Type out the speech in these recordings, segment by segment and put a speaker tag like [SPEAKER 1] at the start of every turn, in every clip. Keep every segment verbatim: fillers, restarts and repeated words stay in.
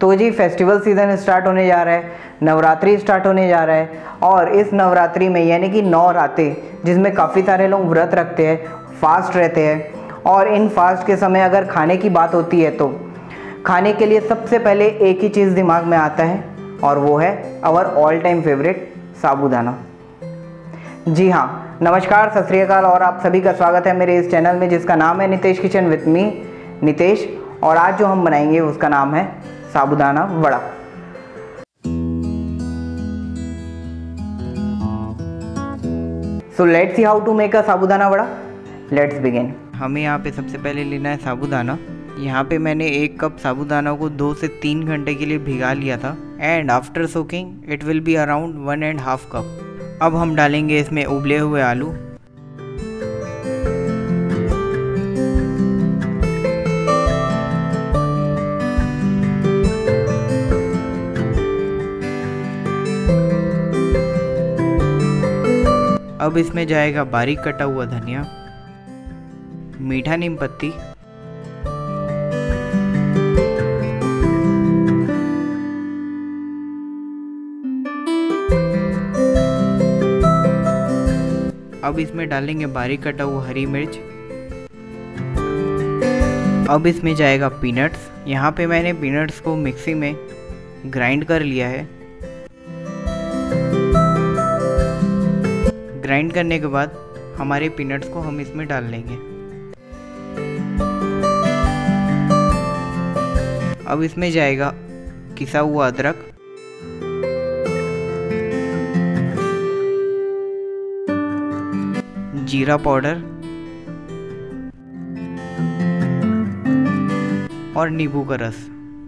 [SPEAKER 1] तो जी festival season start होने जा रहा है, नवरात्रि स्टार्ट होने जा रहा है और इस नवरात्रि में यानी कि नौ रातें जिसमें काफ़ी सारे लोग व्रत रखते हैं, फास्ट रहते हैं और इन फास्ट के समय अगर खाने की बात होती है तो खाने के लिए सबसे पहले एक ही चीज़ दिमाग में आता है और वो है our all time favourite sabudana. जी हाँ, नमस्कार, सत श्री अकाल और आप सभी का स्वागत है मेरे इस चैनल में जिसका नाम है Nitesh kitchen with me Nitesh. और आज जो हम बनाएंगे उसका नाम है sabudana vada. So let's see how to make a sabudana vada. Let's begin. हमें यहाँ पे सबसे पहले लेना है साबूदाना। यहाँ पे मैंने एक कप साबूदाना को दो से तीन घंटे के लिए भिगा लिया था and after soaking it will be around one and half cup. अब हम डालेंगे इसमें उबले हुए आलू, अब इसमें जाएगा बारीक कटा हुआ धनिया, मीठा नीम पत्ती, अब इसमें डालेंगे बारीक कटा हुआ हरी मिर्च। अब इसमें जाएगा पीनट्स। यहाँ पे मैंने पीनट्स को मिक्सी में ग्राइंड कर लिया है। ग्राइंड करने के बाद हमारे पीनट्स को हम इसमें डाल लेंगे। अब इसमें जाएगा किसा हुआ अदरक, जीरा पाउडर और नींबू का रस।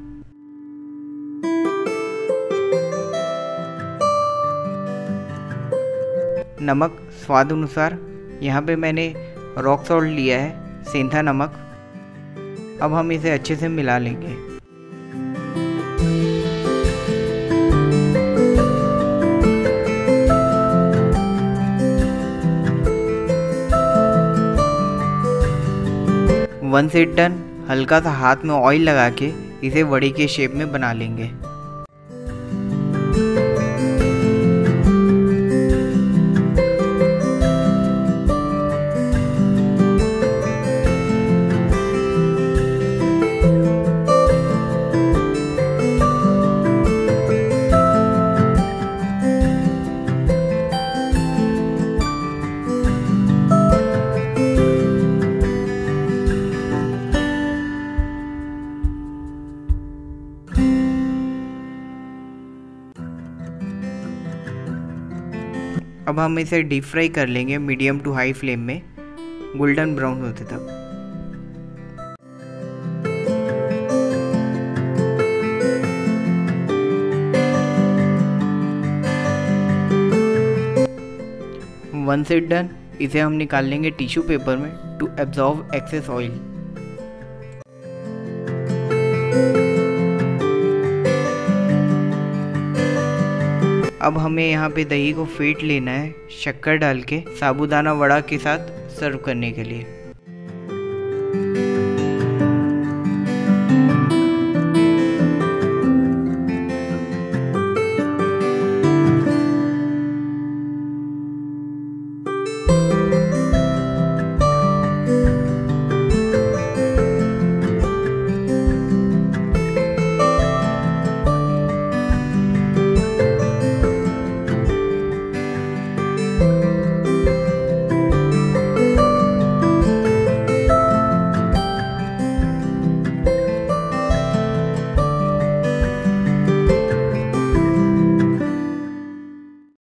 [SPEAKER 1] नमक स्वाद अनुसार। यहाँ पे मैंने रॉक सॉल्ट लिया है, सेंधा नमक। अब हम इसे अच्छे से मिला लेंगे। One set done. हल्का सा हाथ में ऑयल लगा के इसे वड़ी के शेप में बना लेंगे। अब हम इसे डीप फ्राई कर लेंगे मीडियम टू हाई फ्लेम में, गोल्डन ब्राउन होते तक। One set done. इसे हम निकाल लेंगे टिश्यू पेपर में टू एब्जॉर्ब एक्सेस ऑयल। अब हमें यहाँ पे दही को फेंट लेना है शक्कर डाल के साबूदाना वड़ा के साथ सर्व करने के लिए।